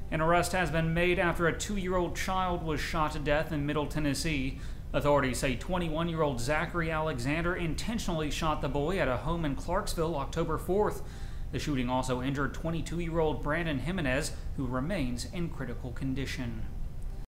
An arrest has been made after a 2-year-old child was shot to death in Middle Tennessee. Authorities say 21-year-old Zackery Alexander intentionally shot the boy at a home in Clarksville October 4th. The shooting also injured 22-year-old Brandon Jimenez, who remains in critical condition.